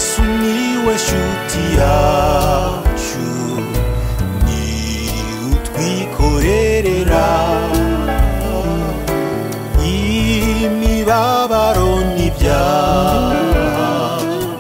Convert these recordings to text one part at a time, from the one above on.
Sumiłeś utiaciu ni utwikorerera imibabaro n'ibyaha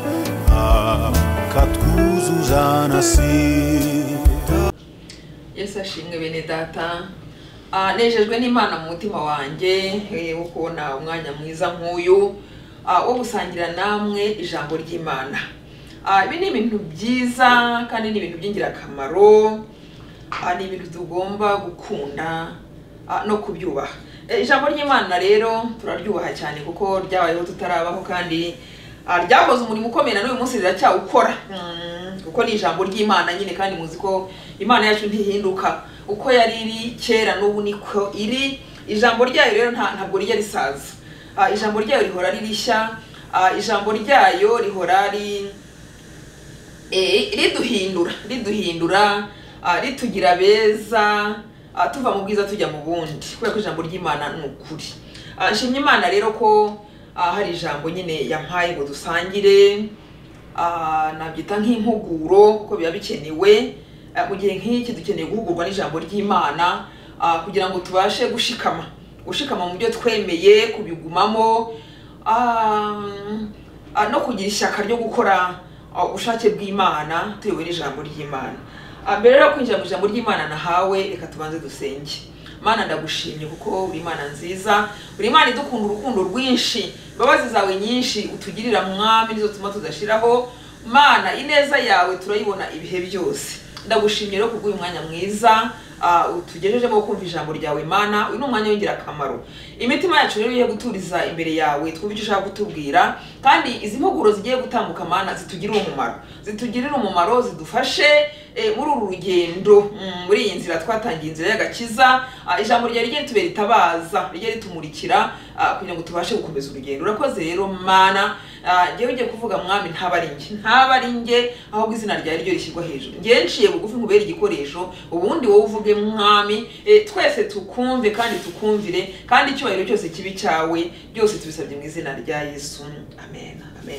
akatwuzuza na sida. Yesu ashimwe bene data. Nejejwe n'Imana mu mutima wanjye wo kubona umwanya mwiza nk'uyu wo gusangira namwe ijambo ry'Imana. Ibi ni ibintu byiza kandi ni ibintu by'ingirakamaro, ni ibintu tugomba gukunda no kubyubaha. Ijambo ry'Imana rero turaryubaha cyane kuko ryabayeho tutarabaho kandi ryakoze umurimo ukomeye n'uyu munsi riracyawukora, kuko ni ijambo ry'Imana nyine kandi muzi ko Imana yacu ntihinduka uko yari iri kera n'ubu niko iri. Ijambo ryayo rero ntabwo rijya risaza, ijambo ryayo rihora ririshya, ijambo ryayo rihora riduhindura ritugira beza, tuva mu bwiza tujya mu bundi, kubera ko ijambo ry'Imana ni ukuri. Nshimye Imana rero ko hari ijambo nyine yampaye ngo dusangire, nabyita nk'impuguro kuko biba bikenewe mu gihe nk'iki. Dukeneye guhugurwa n'ijambo ry'Imana kugira ngo tubashe gushikama mu byo twemeye, kubigumamo no kugira ishyaka ryo gukora ubushake bw'Imana tuyobowe n'ijambo ry'Imana. Mbere yo kwinjira mu ijambo ry'Imana nahawe, reka tubanze dusenge. Mana ndagushimye kuko uri Imana nziza, uri Imana idukunda urukundo rwinshi, imbabazi zawe nyinshi utugirira mwami nizo tuma tudashiraho. Mana ineza yawe turayibona ibihe byose. Ndagushimye rero kubw'uyu mwanya mwiza utugejejemo kumva ijambo ryawe Mana. Uyu ni umwanya w'ingirakamaro, imitima yacu rero igiye guturiza imbere yawe, twumve icyo ushaka kutubwira, kandi izi mpuguro zigiye gutambuka Mana zitugirira umumaro, zidufashe muri uru rugendo, muri iyi nzira twatangiye, inzira y'agakiza. Ijambo ryawe rijye ritubera itabaza, rijye ritumurikira kugira ngo tubashe gukomeza urugendo. Urakoze rero Mana, ngewe ugiye kuvuga mwami ntaba ari nge, ahubwo izina ryawe ryo rishyirwa hejuru. Ngewe nciye bugufi nkubere igikoresho, ubundi wowe uvuge mwami, twese tukumve kandi tukumvire, kandi icyubahiro cyose kibi cyawe, byose tubisabye mu izina rya Yesu, amen.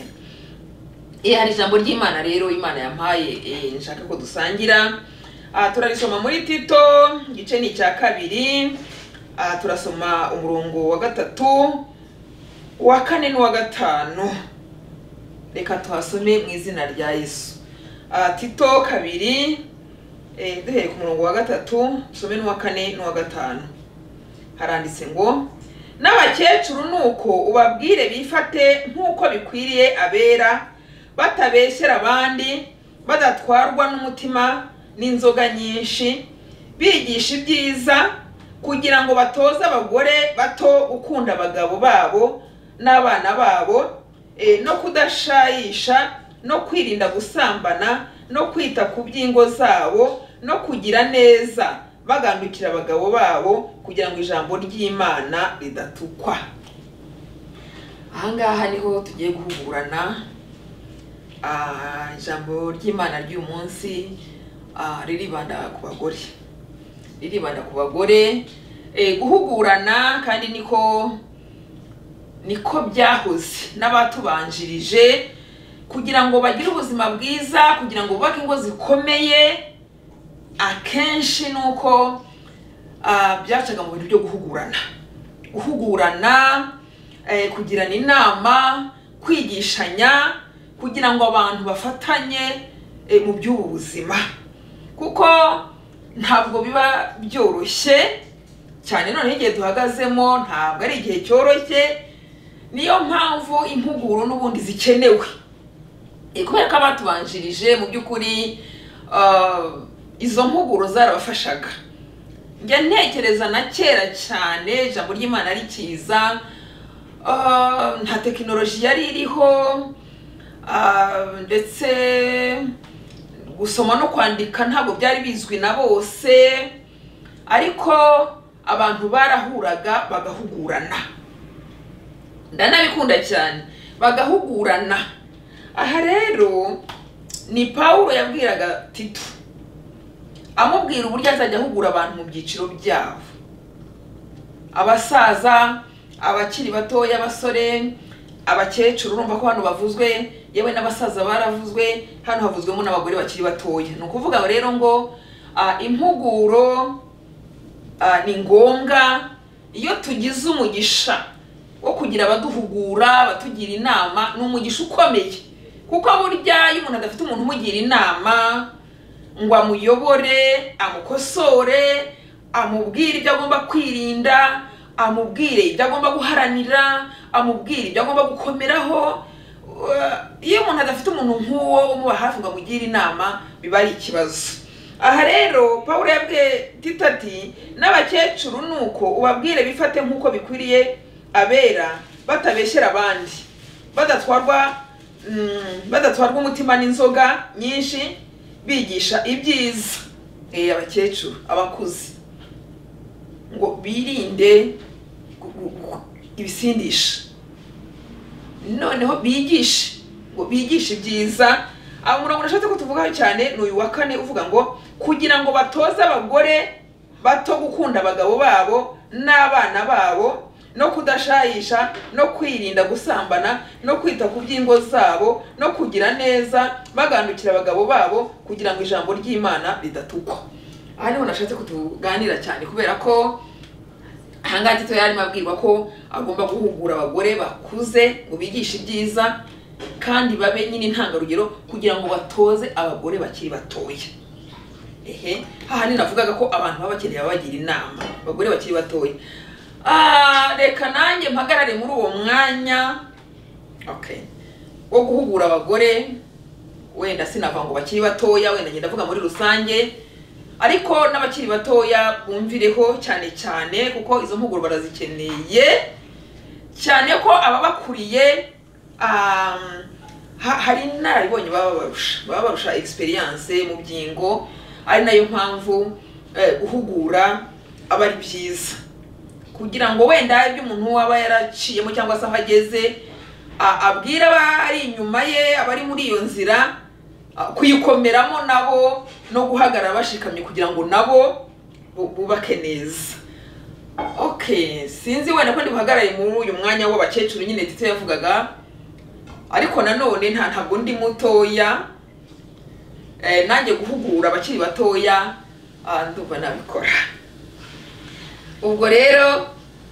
Hari ijambo ry'Imana rero Imana yampaye nshaka ko dusangira. Turarisoma muri Tito igice ni cya 2, turasoma umurongo wa 3, wa 4 n'uwa 5. Reka tuhasome mu izina rya Yesu. Tito 2, duhere ku murongo wa 3 some n'uwa 4 n'uwa 5. Haranditse ngo, n'abakecuru nuko ubabwire bifate nk'uko bikwiriye abera, batabeshyera abandi, badatwarwa n'umutima n'inzoga nyinshi, bigisha ibyiza, kugira ngo batoze abagore bato gukunda abagabo babo n'abana babo, no kudashayisha, no kwirinda gusambana, no kwita ku by'ingo zabo, no kugira neza, bagandukira abagabo babo, kugira ngo ijambo ry'Imana ridatukwa. Ahangaha niho tugiye guhugurana. Ijambo ry'Imana ry'uyu munsi riribanda ku bagore, guhugurana, kandi niko byahoze n'abatubanjirije, kugira ngo bagire ubuzima bwiza, kugira ngo bubake ingo zikomeye. Akenshi nuko byacaga mu bintu byo guhugurana, kugirana inama, kwigishanya, kugira ngo abantu bafatanye mu by'ubu buzima, kuko ntabwo biba byoroshye cyane. None igihe duhagazemo ntabwo ari igihe cyoroshye, niyo mpamvu impuguro n'ubundi zikenewe, kubera ko abatubanjirije mu by'ukuri izo mpuguro zarabafashaga. Njya ntekereza na kera cyane ijambo ry'Imana rikiza, nta tekinoloji yari iriho, ndetse gusoma no kwandika ntabwo byari bizwi na bose, ariko abantu barahuraga bagahugurana. Ndanabikunda cyane, bagahugurana. Aha rero ni Paulo yabwiraga Tito, amubwira uburyo azajya ahugura abantu mu byiciro byabo, abasaza, abakiri batoya, abasore, abakecuru urumva ko hano bavuzwe, yewe n'abasaza baravuzwe, hano havuzwemo n'abagore bakiri batoya. No kuvuga rero ngo impuguro ni ngombwa iyo tugize umugisha wo kugira abaduhugura, batugira inama, n'umugisha ukomeye. Kuko burya iyo umuntu adafite umuntu umugira inama ngo amuyobore, amukosore, amubwire ibyo agomba kwirinda, amubwire ibyo agomba guharanira, amubwire ibyo agomba gukomeraho, iyo umuntu adafite umuntu nk'uwo umuba hafi ngo amugire inama, biba ari ikibazo. Aha rero Pawulo yabwiye Tito ati n'abakecuru nuko ubabwire bifate nk'uko bikwiriye abera, batabeshyera abandi, badatwarwa umutima n'inzoga nyinshi, bigisha ibyiza. Abakecuru, abakuze ngo birinde ibisindisha, noneho bigishe, ngo bigishe ibyiza. Umurongo nashatse ko tuvugaho cyane ni uyu wa 4 uvuga ngo kugira ngo batoze abagore bato gukunda abagabo babo n'abana babo, no kudashayisha, no kwirinda gusambana, no kwita ku by'ingo zabo, no kugira neza, bagandukira abagabo babo, kugira ngo ijambo ry'Imana ridatukwa. Aha niho nashatse kutuganira cyane, kubera ko hanga Tito yari mabwirwa ko agomba guhugura abagore bakuze ngo bigishe ibyiza kandi babe nyine intangarugero kugira ngo batoze abagore bakiri batoya. Aha ni navugaga ko abantu baba bakeneye abagira inama, abagore bakiri batoya. Reka nanjye mpagarare muri uwo mwanya wo guhugura abagore, wenda sinava ngo bakiri batoya, wenda ngenda ndavuga muri rusange, ariko n'abakiri batoya bumvireho cyane cyane, kuko izo mpuguro barazikeneye cyane, ko ababakuriye hari narabibonye baba barusha experience mu byingo, ari nayo mpamvu guhugura aba ari byiza, kugira ngo wenda ibyo umuntu waba yaraciyemo cyangwa se ahageze abwira abari inyuma ye, abari muri iyo nzira, kuyikomeramo nabo no guhagarara bashikamye kugira ngo nabo bubake neza. Sinzi wenda ko ndi buhagarare muri uyu mwanya w'abakecuru nyine Tito yavugaga, ariko nanone ntabwo ndi mutoya, nanjye guhugura abakiri batoya ndumva nabikora. Ubwo rero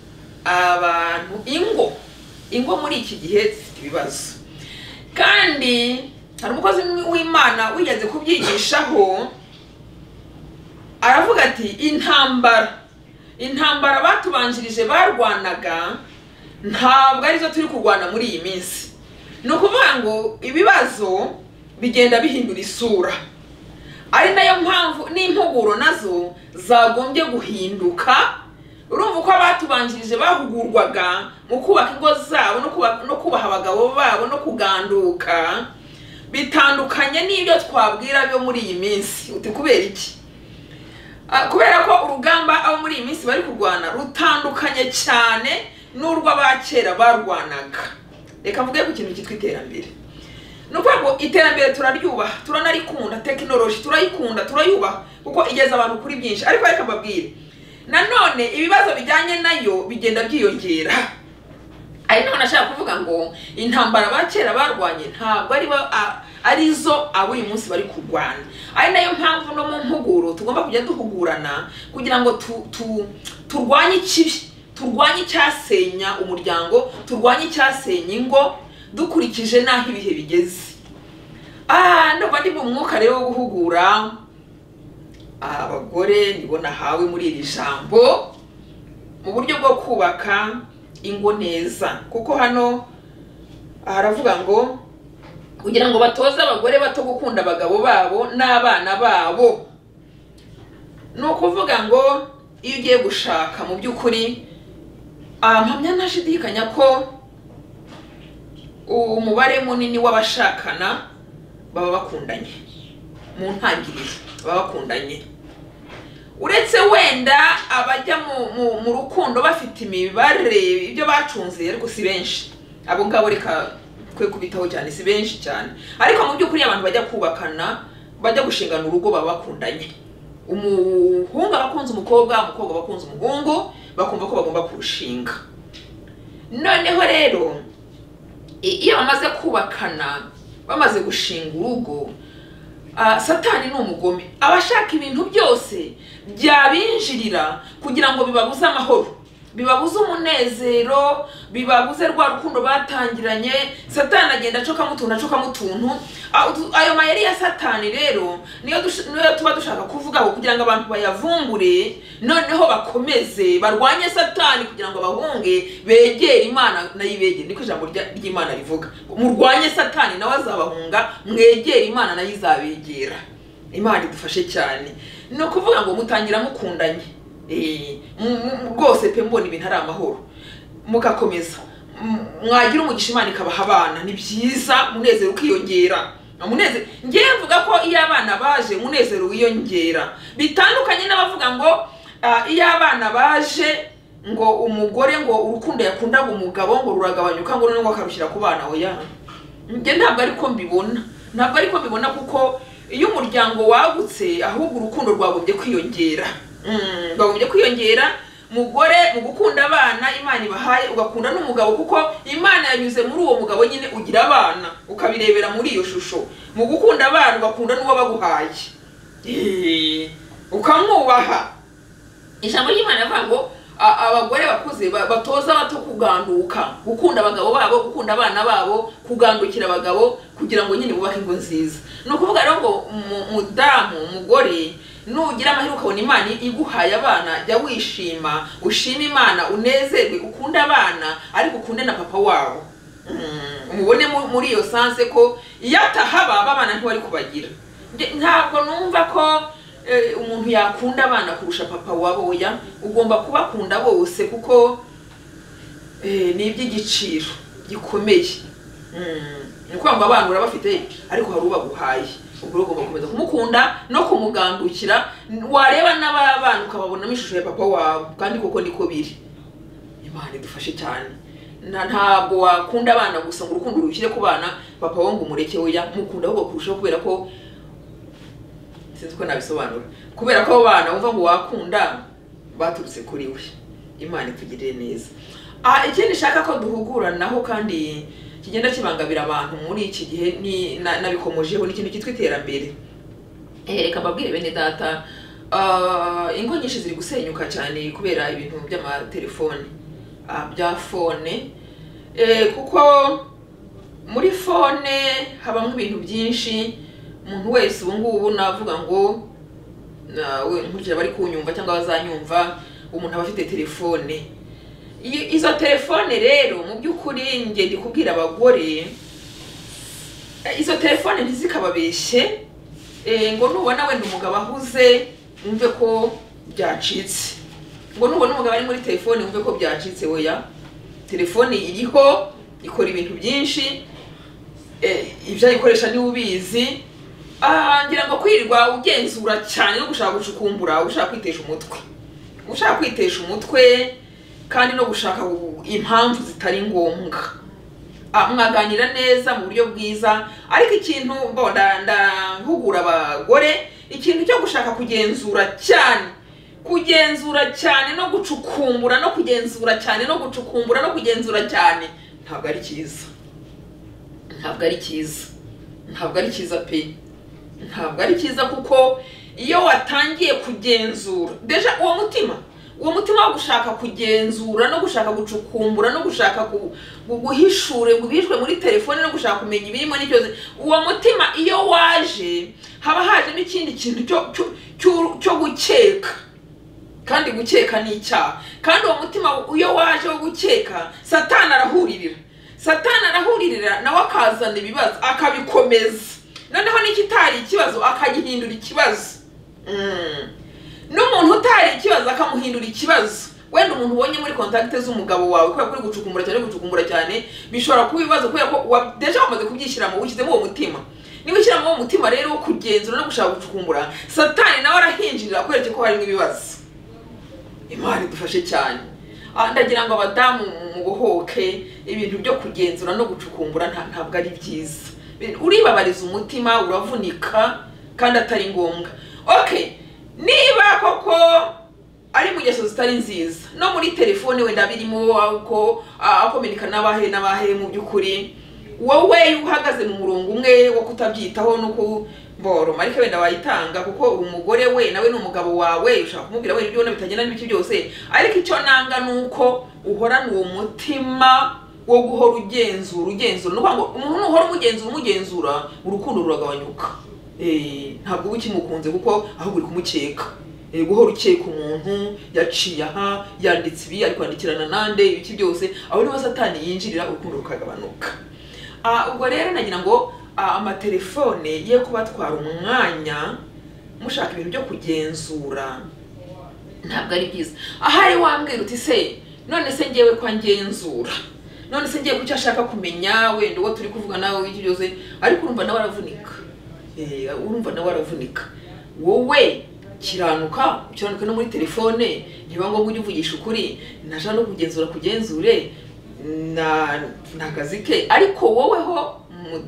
abantu ingo muri iki gihe zifite ibibazo, kandi hari umukozi w'Imana wigeze kubyigishaho, aravuga ati intambara batubanjirije barwanaga ntabwo arizo turi kurwana muri iyi minsi. Ni ukuvuga ngo ibibazo bigenda bihindura isura, ari nayo mpamvu n'impuguro nazo zagombye guhinduka. Urumva uko abatubanjirije bahugurwaga mu kubaka ingo zabo no kubaha abagabo babo no kuganduka, bitandukanye n'ibyo twabwira byo muri iyi minsi. Uti kubera iki? Kubera ko urugamba abo muri iyi minsi bari kurwana rutandukanye cyane n'urw'abakera barwanaga. Reka mvuge ku kintu cyitwa iterambere. Nuko ngo iterambere turaryubaha, turanarikunda, technology turayikunda, turayubaha kuko igeza abantu kuri byinshi. Ariko reka mbabwire, nanone ibibazo bijyanye nayo bigenda byiyongera. Ari none nashaka kuvuga ngo intambara bakera barwanye ntabwo arizo abo uyu munsi bari kurwana. Ari nayo mpamvu no mu mpuguro tugomba kujya duhugurana kugira ngo turwanye ikibi, turwanye icyasenya umuryango, turwanye icyasenya ingo, dukurikije naho ibihe bigeze. Ndumva ndi mu mwuka rero wo guhugura abagore nibona hawe muri iri jambo mu buryo bwo kubaka ingo neza, kuko hano haravuga ngo kugira ngo batoze abagore bato gukunda abagabo babo n'abana babo. Ni ukuvuga ngo iyo ugiye gushaka mu by'ukuri, mpamya ntashidikanya ko umubare munini w'abashakana baba bakundanye mu ntangiriro, baba bakundanye. Uretse wenda abajya mu rukundo bafite imibare ibyo bacunze, ariko si benshi. Abo ngabo reka kwe kubitaho cyane, si benshi cyane. Ariko mu by'ukuri abantu bajya kubakana, bajya gushingana urugo baba bakundanye. Umuhungu abakunze umukobwa, umukobwa abakunze umuhungu, bakumva ko bagomba kurushinga. Noneho rero iyo bamaze kubakana bamaze gushinga urugo, Satani ni umugome, abashaka ibintu byose byabinjirira kugira ngo bibabuze amahoro, bibabuze umunezero, bibabuze rwa rukundo batangiranye. Satani agenda acoka mutuntu. Ayo mayeri ya Satani rero niyo tuba dushaka kuvugaho kugira ngo abantu bayavumbure, noneho bakomeze barwanye Satani kugira ngo bahunge begere Imana nayibegere. Niko ijambo ry'Imana rivuga, murwanye Satani nawe azabahunga, mwegere Imana nayo izabegera. Imana idufashe cyane. No kuvuga ngo mutangira mukundanye, rwose pe mbona ibintu ari amahoro, mugakomeza mwagira umugisha Imana ikabaha abana, ni byiza, munezero ukiyongera. Munezero ngiye mvuga ko iyo abana baje munezero wiyongera, bitandukanye n'abavuga ngo iyo abana baje ngo umugore ngo urukundo yakundaga umugabo ngo ruragabanyuka ngo none ngo akarushyira ku bana. Oya, nge ntabwo ariko mbibona, kuko iyo umuryango wagutse ahubwo urukundo rwagombye kwiyongera. Rwagombye kwiyongera. Mugore mu gukunda abana Imana ibahaye, ugakunda n'umugabo kuko Imana yanyuze muri uwo mugabo nyine ugira abana, ukabirebera muri iyo shusho. Mu gukunda abana ugakunda n'uwo baguhaye, ukamwubaha. Ijambo ry'Imana rivuga ngo abagore bakuze batoza bato kuganduka, gukunda abagabo babo, gukunda abana babo, kugandukira abagabo kugira ngo nyine bubake ingo nziza. No kuvuga rero ngo umugore nugira amahirwe ukabona Imana iguhaye abana, jya wishima, ushima Imana, unezerwe, ukunda abana ariko ukunde na papa wabo. Umubone muri iyo sanse ko iyo atahaba abana ntibari kubagira. Ntabwo numva ko umuntu yakunda abana kurusha papa wabo. Oya, ugomba kubakunda bose kuko ni iby'igiciro gikomeye. Ni kwamba abana urabafite ariko hari ubaguhaye, ubwo ugomba gukomeza kumukunda no kumugandukira. Wareba n'abana ukababonamo ishusho ya papa wabo, kandi koko niko biri. Imana idufashe cyane. Ntabwo wakunda abana gusa ngo urukundo rukire ku bana, papa wo ngo umureke. Oya, mukunda ahubwo kurushaho, kubera ko sinzi ko nabisobanura, kubera ko abana wumva ngo wakunda baturutse kuri we. Imana itugirire neza. Ikindi nshaka ko duhuguranaho kandi kigenda kibangabira abantu muri iki gihe ni nabikomojeho n'ikintu cyitwa iterambere. Reka mbabwire bene data, ingo nyinshi ziri gusenyuka cyane kubera ibintu by'amatelefone, bya fone. Kuko muri fone habamo ibintu byinshi. Umuntu wese ubu ngubu navuga ngo nkurikije bari kunyumva cyangwa bazanyumva, umuntu aba afite telefone. Izo telefone rero mu by'ukuri nge ndi kubwira abagore, izo telefone ntizikababeshye ngo nubona wenda umugabo ahuze umve ko byacitse, ngo nubona umugabo ari muri telefone umve ko byacitse. Oya, telefone iriho, ikora ibintu byinshi, ibyo ayikoresha niwe ubizi. Ngira ngo kwirirwa ugenzura cyane no gushaka gucukumbura, ushaka kwitesha umutwe kandi no gushaka impamvu zitari ngombwa. Mwaganira neza mu buryo bwiza, ariko ikintu ndahugura abagore, ikintu cyo gushaka kugenzura cyane no gucukumbura no kugenzura cyane no gucukumbura no kugenzura cyane, ntabwo ari cyiza. Ntabwo ari cyiza pe. Ntabwo ari cyiza, kuko iyo watangiye kugenzura deja uwo mutima wo gushaka kugenzura no gushaka gucukumbura no gushaka guhishure ngo bishwe muri telefone no gushaka kumenya ibirimo n'icyoze, uwo mutima iyo waje haba haje n'ikindi kintu cyo gukeka, kandi gukeka ni icyaha. Kandi uwo mutima iyo waje wo gukeka, Satani arahuririra nawe akazana ibibazo akabikomeza, noneho n'ikitari ikibazo akagihindura ikibazo. N'umuntu utari ikibazo akamuhindura ikibazo. Wenda umuntu ubonye muri kontakte z'umugabo wawe kubera kuri gucukumbura cyane bishobora kuba ibibazo, kubera ko deja wamaze kubyishyiramo, wishyizemo uwo mutima. Niba ushyiramo uwo mutima rero wo kugenzura no gushaka gucukumbura, Satani nawe arahinjirira kwereke ko harimo ibibazo. Imana idufashe cyane. Ndagira ngo abadamu mubohoke ibintu byo kugenzura no gucukumbura, ntabwo ari byiza. Uribabariza umutima, uravunika kandi atari ngombwa. Okay, niba koko ari mu ngeso zitari nziza no muri telefone wenda birimo uko akomenika n'abahe mu by'ukuri, wowe uhagaze mu murongo umwe wo kutabyitaho no kumboro marike wenda wayitanga kuko umugore we nawe n'umugabo wawe ushaka kumubwira we ibyo bitagenda n'ibiki byose ariko icyo nanga nuko uhorana uwo mutima wo guhora ugenzura no ngo umuntu uhora umugenzura urukundo ruragabanyuka ntabwo ukimukunze kuko ahubwo uri kumukeka guhora ukeka umuntu yaciye aha yanditse ibi ari kwandikirana nande ibiki byose aho niho satani yinjirira urukundo rukagabanuka. Ubwo rero nagira ngo amatelefone ye kubatwara umwanya mushaka ibintu byo kugenzura ntabwo ari byiza. Ahari wambwira uti se none se ngewe kwa ngenzura none se ngiye kucyo ashaka kumenya wenda uwo turi kuvuga nawe iki byose ariko urumva nawe aravunika urumva nawe aravunika wowe kiranuka no muri telefone niba ngo ujye uvugisha ukuri naja no kugenzure na kazike ariko wowe ho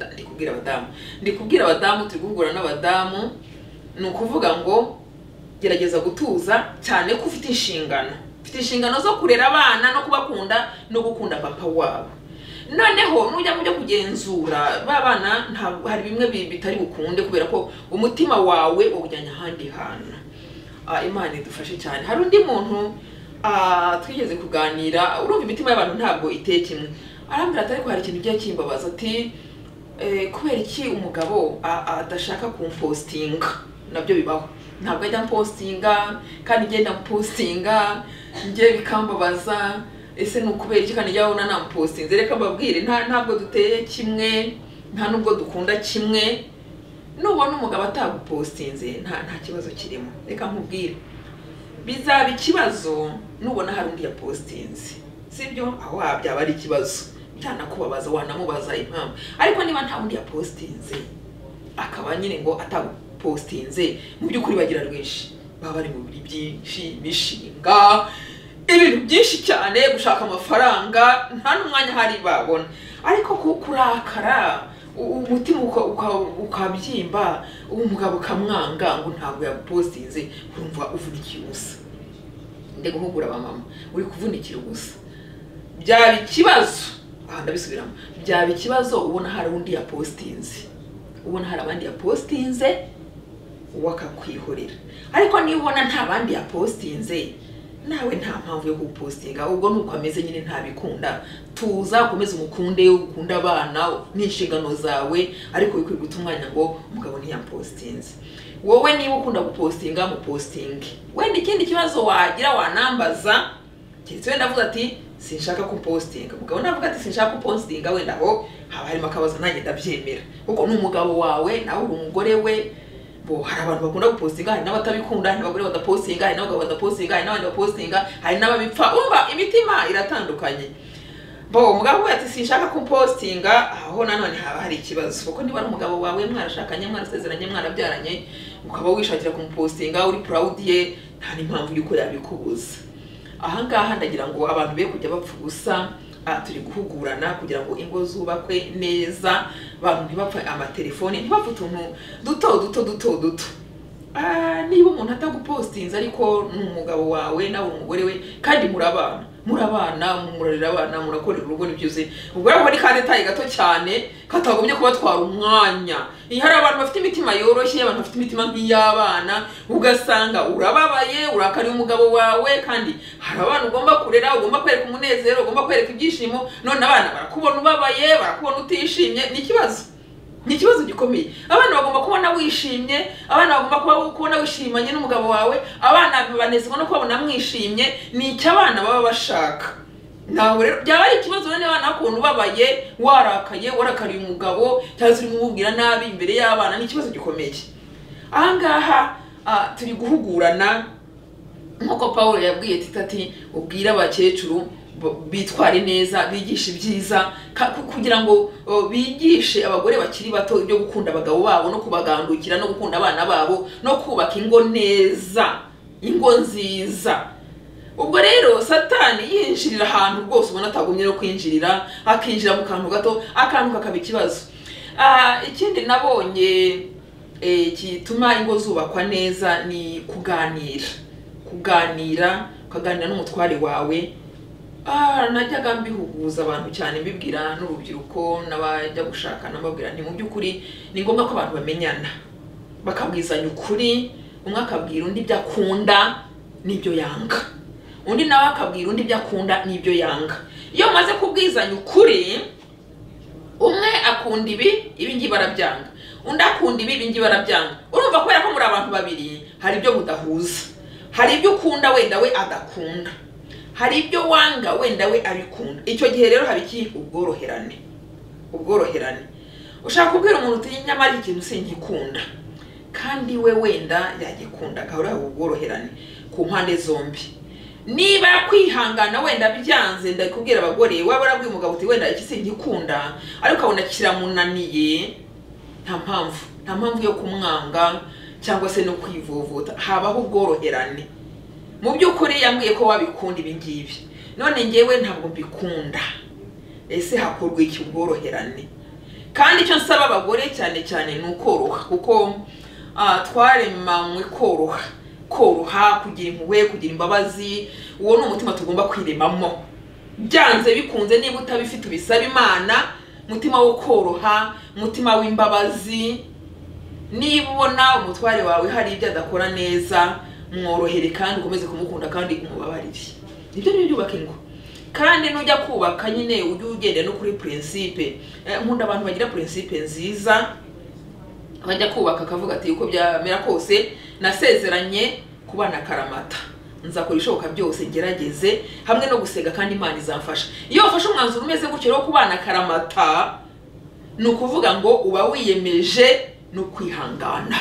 ndikubwira abadamu turi guhugura n'abadamu ni ukuvuga ngo gerageza gutuza cyane ko ufite inshingano zo kurera abana no kubakunda no gukunda papa wabo. Noneho nujya mu byo kugenzura babana hari bimwe bitari bukunde kubera ko umutima wawe ujyanye ahandi hantu. Imana idufashe cyane. Hari undi muntu twigeze kuganira urumva imitima y'abantu ntabwo iteye kimwe. Arambira atari ko hari ikintu giye kimbabaza ati kubera iki umugabo adashaka kumpostinga nabyo bibaho ntabwo ajya postinga kandi ngenda postinga ngiye bikambabaza ese nukubera iki kandi yabona nampostinze reka mbabwire ntabwo duteye kimwe nta nubwo dukunda kimwe nubona umugabo atagupostinze nta kibazo kirimo reka nkubwire bizaba ikibazo nubona hari undi yapostinze sibyo aho byaba ari ikibazo cyana kubabaza wanamubaza impamvu ariko niba nta undi yapostinze akaba nyine ngo atagupostinze mu by'ukuri bagira rwinshi baba bari mu biri byinshi mishinga ibintu byinshi cyane gushaka amafaranga nta n'umwanya hari babona ariko kurakara umutima ukabyimba umugabo kamwanga ngo ntabwo yagupostinze urumva uvunikiye ubusa ndego guhugura abamama uri kuvunikira ubusa byaba ikibazo ndabisubiramo byaba ikibazo ubona hari undi yapostinze ubona hari abandi yapostinze wakakwihorera ariko niba ubona nta bandi yapostinze nawe nta mpamvu yo kupostinga ubwo nuko ameze nyine ntabikunda tuza ukomeze umukunde ukunda abana n'inshingano zawe ariko bikwiye guta umwanya ngo umugabo ntiyampostinze wowe niba ukunda gupostinga mu posting wenda ikindi kibazo wagira wanambaza kiretse wenda avuga ati sinshaka kupostinga umugabo navuga ati sinshaka kupostinga wenda aho haba harimo akabazo nanjye ndabyemera kuko n'umugabo wawe nawe uri umugore we hari abantu bakunda gupostinga hari n'abatabikunda hari n'abagore badapostinga hari n'abagabo badapostinga hari n'abandi bapostinga hari n'ababipfa umva imitima iratandukanye umugabo we ati sinshaka kupostinga aho nanone haba hari ikibazo kuko niba ari umugabo wawe mwarashakanye mwarasezeranye mwarabyaranye ukaba wishakira kumupostinga uri proud ye nta n'impamvu yuko yabikubuza. Aha ngaha ndagira ngo abantu be kujya bapfa gusa turi guhugurana kugira ngo ingo zubakwe neza abantu ntibapfa amatelefone ntibapfa utuntu duto niba umuntu atagupostinze ariko n'umugabo wawe nawe umugore we kandi murabana murarira abana murakorera urugo n'ibyuze ubwo rero ni kandi tayi gato cyane katagomye kubatwara umwanya hari abantu bafite imitima yoroshye abantu bafite imitima nk'iy'abana ugasanga urababaye urakariye umugabo wawe kandi hari abantu ugomba kurera ugomba kwereka umunezero ugomba kwereka ibyishimo none abana barakubona ubabaye barakubona utishimye ni ikibazo gikomeye. Abana bagomba kubona wishimye abana bagomba kubona wishimanye n'umugabo wawe abana banezezwa no kubona mwishimye ni icyo abana baba bashaka nawe rero byaba ari ikibazo none abana bakubona ubabaye warakaye warakariye umugabo cyangwa uri kumubwira nabi imbere y'abana ni ikibazo gikomeye. Aha ngaha turi guhugurana nkuko Paulo yabwiye ati ubwira abakecuru bitware neza bigisha ibyiza kugira ngo bigishe abagore bakiri bato ibyo gukunda abagabo babo no kubagandukira no gukunda abana babo no kubaka ingo neza ingo nziza. Ubwo rero satani yinjirira ahantu rwose ubona atagumye no kwinjirira akinjira mu kantu gato akantu kakaba ikibazo. Ikindi nabonye kituma ingo zubakwa neza ni kuganira ukaganira n'umutware wawe najyaga mbihuguza abantu cyane mbibwira n'urubyiruko n'abajya gushaka nababwira nti mu by'ukuri ni ngombwa ko abantu bamenyana bakabwizanya ukuri, umwe akabwira undi ibyo akunda n'ibyo yanga, undi nawe akabwira undi ibyo akunda n'ibyo yanga. Iyo maze kubwizanya ukuri, umwe akunda ibi ngibi barabyanga, undi akunda ibi ngibi barabyanga. Urumva kubera ko muri abantu babiri hari ibyo mudahuza, hari ibyo ukunda wenda we adakunda, hari ibyo wanga wenda we abikunda. Icyo gihe rero hari iki? Ubworoherane. Ushaka kubwira umuntu uti nyamara ikintu sinkikunda, kandi we wenda yagikunda, gahora ubworoherane ku mpande zombi. Niba kwihangana wenda byanze, ndakubwira abagore, waba urabwiye umugabo uti wenda iki sinkikunda, ariko ukabona kiramunaniye, nta mpamvu yo kumwanga cyangwa se no kwivovota. Habaho ubworoherane. Mu by'ukuri yambwiye ko wabikunda ibi ngibi, none ngewe ntabwo mbikunda, ese hakorwa iki? Ubworoherane. Kandi icyo nsaba abagore cyane cyane ni ukoroha, kuko twaremanywe koroha, kugira impuhwe, kugira imbabazi. Uwo ni umutima tugomba kwiremamo. Byanze bikunze, niba utabifite ubisaba Imana, mutima wo koroha, mutima w'imbabazi. Niba ubona umutware wawe hari ibyo adakora neza, mworohere kandi ukomeze kumukunda kandi umubabarire. Ibyo ni byubaka ingo. Kandi nujya kubaka nyine ujye ugenda no kuri principe. Nkunda abantu bagira principe nziza, bajya kubaka akavuga ati uko byamera kose nasezeranye kubana karamata, nzakora ishoboka byose ngerageze hamwe no gusega kandi Imana izamfasha. Iyo ufashe umwanzuro umeze gutyo rero kubana karamata, ni ukuvuga ngo uba wiyemeje no kwihangana.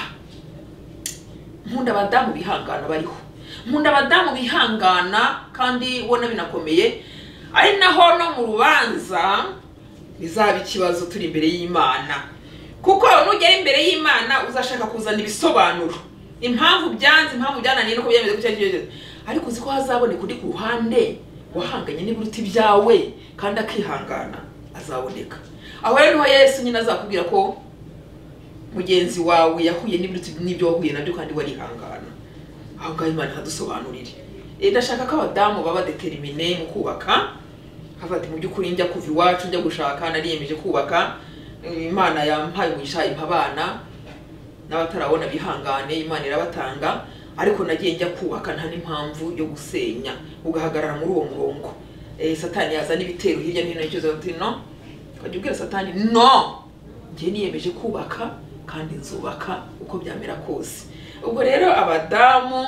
Nkunda abadamu bihangana bariho, nkunda abadamu bihangana kandi ubona binakomeye, ari naho no mu rubanza bizaba ikibazo turi imbere y'Imana. Kuko nugera imbere y'Imana uzashaka kuzana ibisobanuro, impamvu byanze, impamvu byananiye no kubyemeza kucyageze, ariko uziko hazaboneka undi ku ruhande wahanganye n'ibiruti byawe kandi akihangana, azaboneka. Aho rero niho Yesu nyine azakubwira ko mugenzi wawe yahuye n'ibiruti n'ibyo wahuye nabyo kandi warihangana. Aho ngaho Imana hadusobanurire. Ndashaka ko abadamu baba determine mu kubaka, havati mu by'ukuri njya kuva iwacu njya gushaka, nariyemeje kubaka. Imana yampaye umugisha impabana, n'abatarabona bihangane, Imana irabatanga. Ariko nagiye njya kubaka nta n'impamvu yo gusenya, ugahagarara muri uwo murongo. Satani yaza n'ibitero hirya no hino, icyo ati no, ukajya ubwira Satani no, njye niyemeje kubaka kandi nzubaka uko byamera kose. Ubwo rero abadamu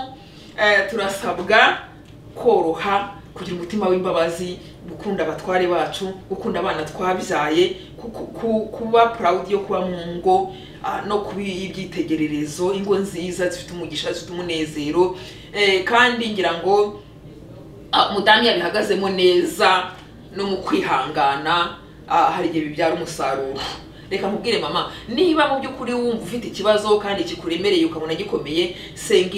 turasabwa koroha, kugira umutima w'imbabazi, gukunda abatware bacu, gukunda abana twabyaye, kuba proud yo kuba mu ngo, no kubibyitegererezo, ingo nziza zifite umugisha, zifite umunezero. Kandi ngira ngo umudamu yabihagazemo neza no mu kwihangana, hari igihe bibyara umusaruro. Reka mubwire mama, niba mu by'ukuri wumva ufite ikibazo kandi kikuremereye ukabona gikomeye, senga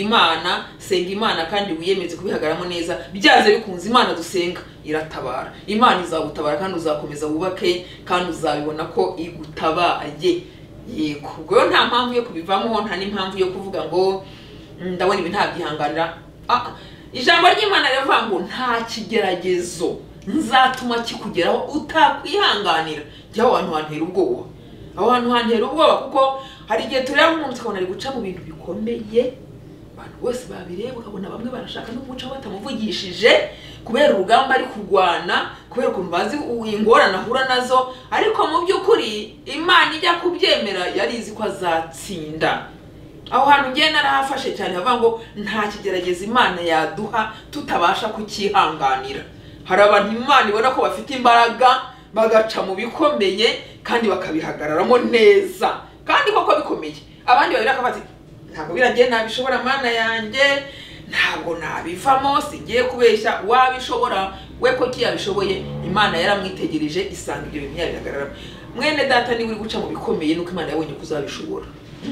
Imana kandi wiyemeze kubihagaramo neza. Byaze bikunze Imana dusenga iratabara, Imana izagutabara kandi uzakomeza wubake kandi uzabibona ko igutabaye. Yego, ubwo nta mpamvu yo kubivamo, nta n'impamvu yo kuvuga ngo ndabona ibi ntabyihanganira. Ijambo ry'Imana rivuga ngo nta kigeragezo nzatuma kikugeraho utakwihanganira. Jyaho abantu hantera ubwoba, aho hantu hantera ubwoba, kuko hari igihe tureba umuntu tukabona ari guca mu bintu bikomeye, abantu bose babireba ukabona bamwe barashaka no kumuca batamuvugishije kubera urugamba ari kurwana, kubera ukuntu bazi ingorane ahura nazo. Ariko mu by'ukuri Imana ijya kubyemera yarizi ko azatsinda. Aho hantu ngiye narahafashe cyane, havuga ngo nta kigerageza Imana yaduha tutabasha kukihanganira. Hari abantu Imana ibona ko bafite imbaraga bagaca mu bikomeye kandi bakabihagararamo neza, kandi koko bikomeye. Abandi babira akafati ntabwo birangiye nabishobora Mana yanjye, ntabwo nabivamo, singiye kubeshya. Wabishobora we ko kiyabishoboye, Imana yaramwitegereje isanga ibyo bintu yabihagararamo. Mwene data ni uri guca mu bikomeye nuko Imana yabonye kuzabishobora.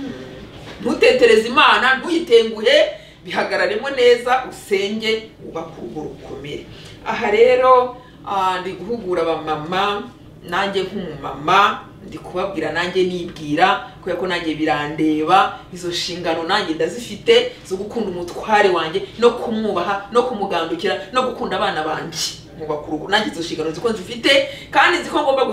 Ntutetereze Imana, ntuyitenguhe, bihagararemo neza, usenge ubaka urugo rukomere. Aha rero ndi guhugura abamama, nanjye nk'umumama ndi kubabwira, nanjye nibwira kubera ko nanjye birandeba. Izo nshingano nanjye ndazifite zo gukunda umutware wanjye no kumwubaha no kumugandukira no gukunda abana banjye. nkubaka urugo. Nanjye izo nshingano ziko nzifite kandi nziko ngomba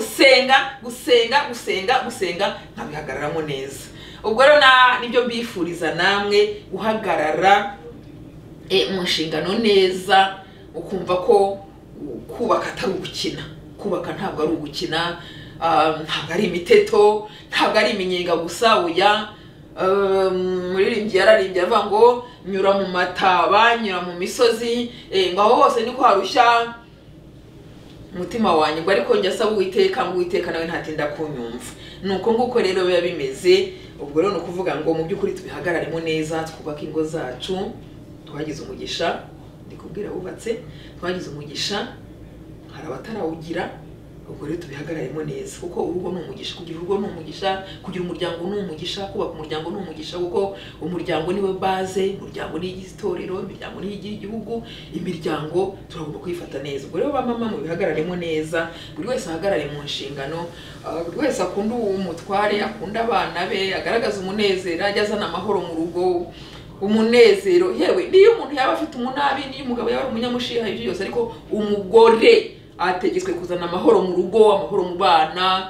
gusenga nkabihagararamo neza. Ubwo rero nibyo mbifuriza namwe guhagarara mu nshingano neza, ukumva ko kubaka atari ugukina. Kubaka ntabwo ari ugukina, ntabwo ari imiteto, ntabwo ari iminyenga gusa. Oya, muririmbyi yararimbye avuga ngo nyura mu mataba, nyura mu misozi, ngaho hose niko harushya umutima wanjye, ngo ariko njya asaba Uwiteka, ngo Uwiteka nawe ntatinda kunyumva. Nuko nguko rero biba bimeze. Ubwo rero nukuvuga ngo mu by'ukuri tubihagararemo neza, twubaka ingo zacu. Twagize umugisha, ndikubwira wubatse, twagize umugisha, hari abatarawugira. Ubwo rero tubihagararemo neza, kuko urugo ni umugisha. Kugira urugo ni umugisha, kugira umuryango ni umugisha, kubaka umuryango ni umugisha, kuko umuryango niwe base, umuryango ni igitorero, imiryango ni igihugu, imiryango turagomba kuyifata neza. Ubwo rero bamama mu bihagararemo neza, buri wese ahagarare mu nshingano, buri wese akunda umutware, akunda abana be, agaragaza umunezero, ajyazana amahoro mu rugo. Umunezero yewe niyo umuntu yaba afite umunabi, niyo umugabo yaba umunyamushiha, ibyo byose, ariko umugore ategetswe kuzana amahoro mu rugo, amahoro mu bana,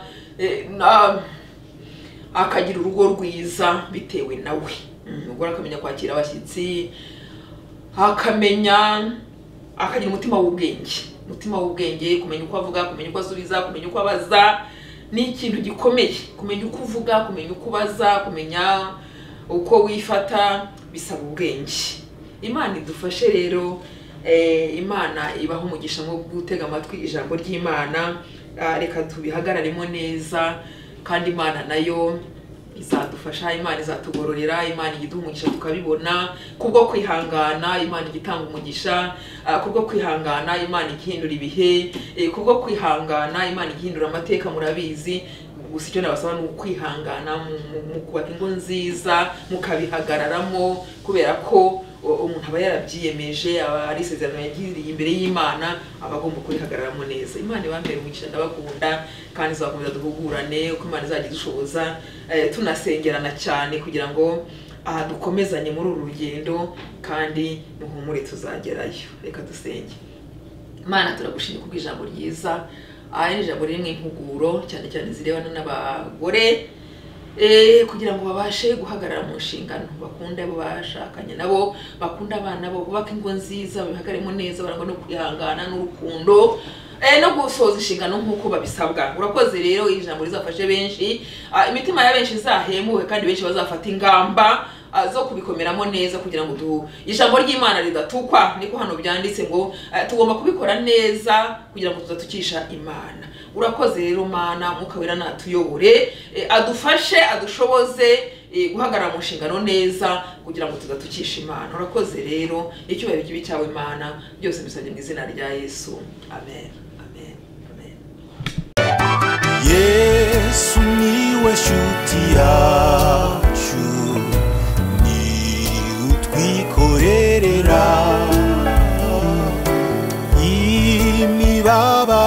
akagira urugo rwiza bitewe nawe. Umugore akamenya kwakira abashyitsi, akagira umutima w'ubwenge, kumenya uko avuga, kumenya uko asubiza, kumenya uko abaza. Ni ikintu gikomeye kumenya uko uvuga, kumenya uko ubaza, kumenya uko wifata, bisaba ubwenge. Imana idufashe rero, Imana ibaho umugisha mu gutega amatwi ijambo ry'Imana. Reka tubihagararemo neza, kandi Imana nayo izadufasha, Imana izatugororera, Imana igiduha umugisha tukabibona. Kubwo kwihangana Imana igitanga umugisha, kubwo kwihangana Imana igihindura ibihe, kubwo kwihangana Imana igihindura amateka. Murabizi, gusa icyo nabasaba ni ukwihangana mu kubaka ingo nziza, mukabihagararamo, kubera ko umuntu aba yarabyiyemeje, aba ari isezerano yagiriye imbere y'Imana, aba agomba kurihagararamo neza. Imana ibambere umugisha, ndabakunda, kandi izakomeza duhugurane uko Imana izajya idushoboza, tunasengerana cyane kugira ngo dukomezanye muri uru rugendo, kandi muhumure tuzagerayo. Reka dusenge. Imana turagushimira kubw'ijambo ryiza, ni ijambo ririmo impuguro cyane cyane zirebana n'abagore, kugira ngo babashe guhagarara mu nshingano, bakunda abo bashakanye nabo, bakunda abana bo, bubaka ingo nziza, bihagaremo neza, barangwa no kwihangana n'urukundo, no gusoza inshingano nk'uko babisabwa. Urakoze rero, ijambo rizafashe benshi, imitima ya benshi izahemuwe, kandi benshi bazafata ingamba zo kubikomeramo neza, kugira ngo ijambo ry'Imana ridatukwa. Niko hano byanditse ngo tugomba kubikora neza kugira ngo tuzatukisha Imana. Urakoze rero Mana, Mwuka Wera natuyobore, adufashe, adushoboze guhagarara mu nshingano neza, kugira ngo tuzatukisha Imana. Urakoze rero, icyubahiro kibi cyawe Mana, byose bisabye mu izina rya Yesu. Amen. Amen. Amen. Yesu niwe shuti yacu, ni utwikorerera imibabaro